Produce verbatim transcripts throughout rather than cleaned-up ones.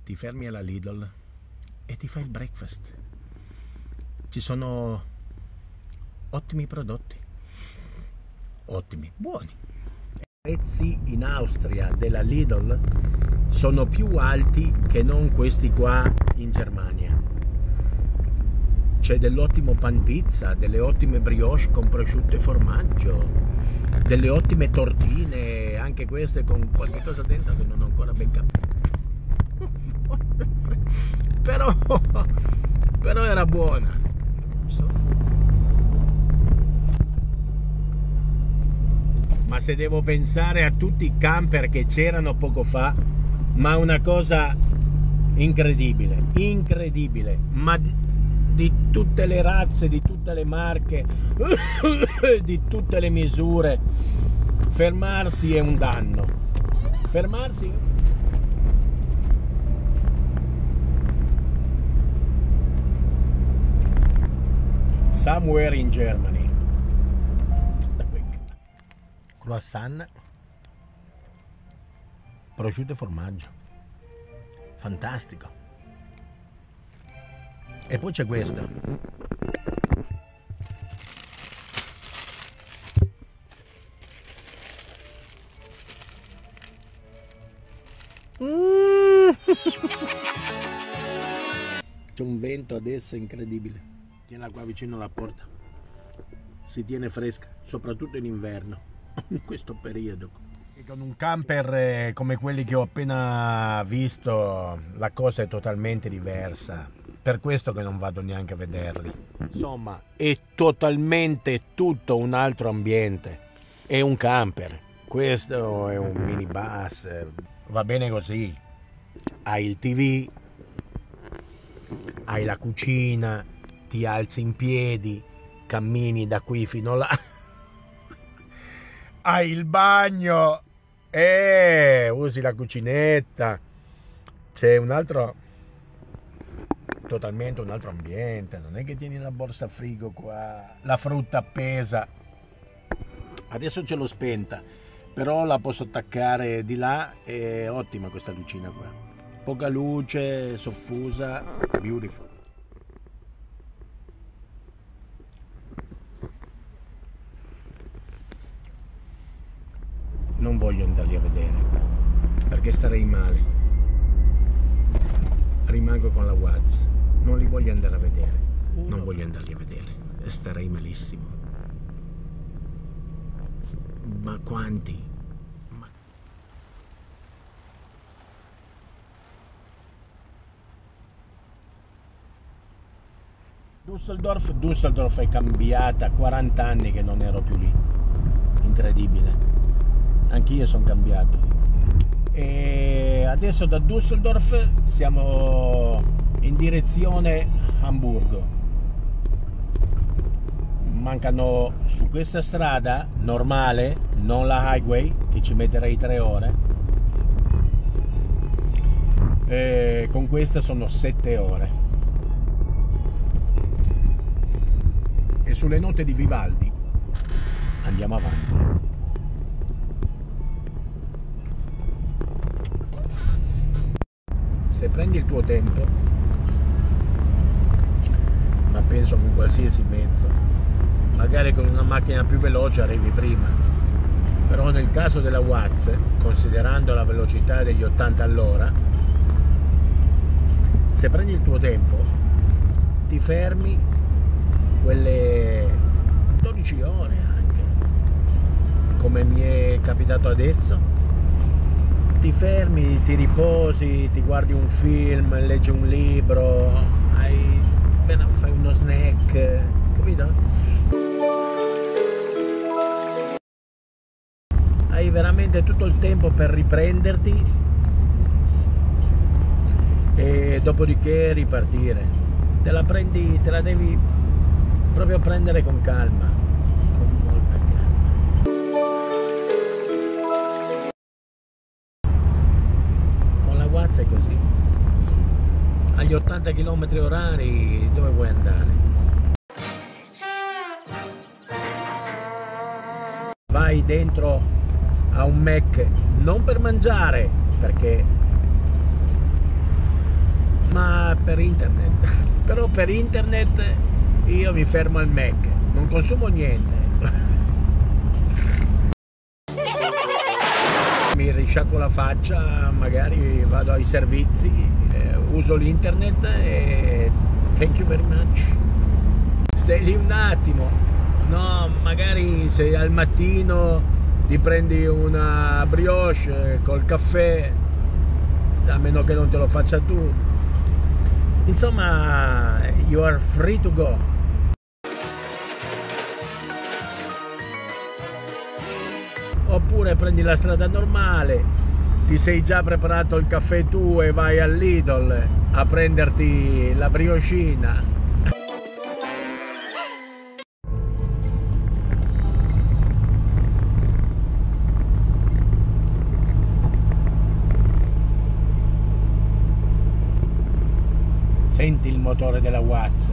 ti fermi alla Lidl e ti fai il breakfast. Ci sono ottimi prodotti, ottimi, buoni. I prezzi in Austria della Lidl sono più alti che non questi qua in Germania. C'è dell'ottimo pan pizza, delle ottime brioche con prosciutto e formaggio, delle ottime tortine, anche queste con qualche cosa dentro che non ho ancora ben capito. Però, però era buona. Ma se devo pensare a tutti i camper che c'erano poco fa, ma una cosa incredibile, incredibile, ma di, di tutte le razze, di tutte le marche, di tutte le misure, fermarsi è un danno. Fermarsi? Somewhere in Germany. Croissant, prosciutto e formaggio, fantastico. E poi c'è questo, mm. C'è un vento adesso incredibile. Tienila qua vicino alla porta, si tiene fresca, soprattutto in inverno. In questo periodo, con un camper come quelli che ho appena visto, la cosa è totalmente diversa, per questo che non vado neanche a vederli. Insomma, è totalmente tutto un altro ambiente, è un camper, questo è un minibus, va bene così, hai il tivù, hai la cucina, ti alzi in piedi, cammini da qui fino là. Hai il bagno, eh, usi la cucinetta, c'è un altro, totalmente un altro ambiente, non è che tieni la borsa frigo qua, la frutta appesa, adesso ce l'ho spenta, però la posso attaccare di là, è ottima questa lucina qua, poca luce, soffusa, beautiful. Non voglio andarli a vedere perché starei male, rimango con la Watts, non li voglio andare a vedere, non voglio andarli a vedere e starei malissimo. Ma quanti? Ma... Düsseldorf, Düsseldorf è cambiata, quaranta anni che non ero più lì, incredibile. Anch'io sono cambiato e adesso da Düsseldorf siamo in direzione Hamburgo. Mancano su questa strada normale, non la highway che ci metterei tre ore, e con questa sono sette ore. E sulle note di Vivaldi andiamo avanti. Se prendi il tuo tempo, ma penso con qualsiasi mezzo, magari con una macchina più veloce arrivi prima, però nel caso della Watts, considerando la velocità degli ottanta all'ora, se prendi il tuo tempo ti fermi quelle dodici ore anche, come mi è capitato adesso. Ti fermi, ti riposi, ti guardi un film, leggi un libro, hai, fai uno snack, capito? Hai veramente tutto il tempo per riprenderti e dopodiché ripartire. Te la prendi, te la devi proprio prendere con calma, con molta calma. È così, agli ottanta chilometri orari dove vuoi andare? Vai dentro a un Mac non per mangiare, perché ma per internet. Però per internet io mi fermo al Mac, non consumo niente. Mi risciacquo la faccia, magari vado ai servizi, eh, uso l'internet e thank you very much. Stai lì un attimo, no, magari se al mattino ti prendi una brioche col caffè, a meno che non te lo faccia tu, insomma, you are free to go. Oppure prendi la strada normale, ti sei già preparato il caffè tu e vai al Lidl a prenderti la brioscina. Senti il motore della Watts.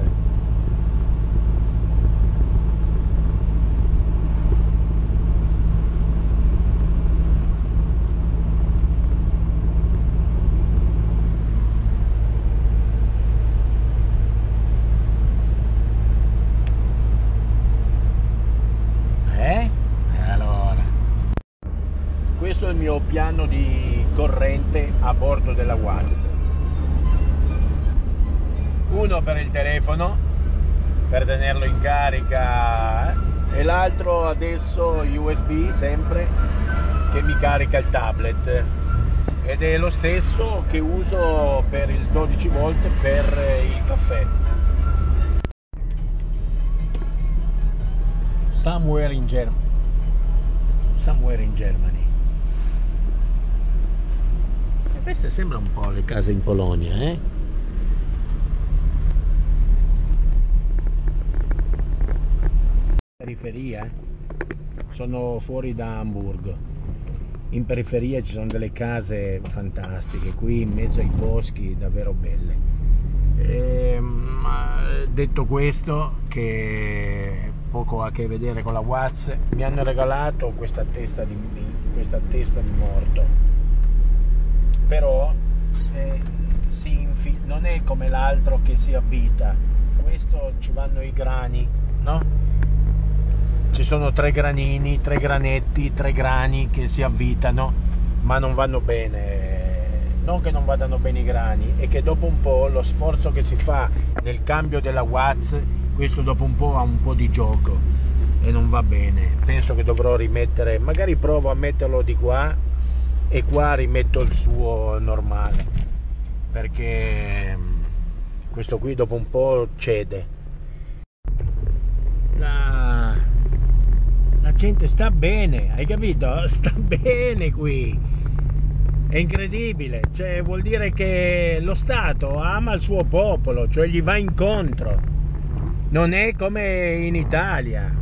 Questo è il mio piano di corrente a bordo della Watts. Uno per il telefono, per tenerlo in carica, e l'altro adesso U S B sempre, che mi carica il tablet. Ed è lo stesso che uso per il dodici volt per il caffè. Somewhere in Germany. Somewhere in Germany. Queste sembrano un po' le case in Polonia, eh? Periferia, sono fuori da Amburgo. In periferia ci sono delle case fantastiche, qui in mezzo ai boschi, davvero belle. E, ma detto questo, che poco ha a che vedere con la Watts, mi hanno regalato questa testa di, questa testa di morto. Però eh, si infi- non è come l'altro che si avvita, questo ci vanno i grani, no? Ci sono tre granini, tre granetti, tre grani che si avvitano, ma non vanno bene. Non che non vadano bene i grani, è che dopo un po' lo sforzo che si fa nel cambio della Watts, questo dopo un po' ha un po' di gioco e non va bene. Penso che dovrò rimettere, magari provo a metterlo di qua e qua rimetto il suo normale, perché questo qui dopo un po' cede. La, la gente sta bene, hai capito? Sta bene qui, è incredibile, cioè vuol dire che lo Stato ama il suo popolo, cioè gli va incontro, non è come in Italia.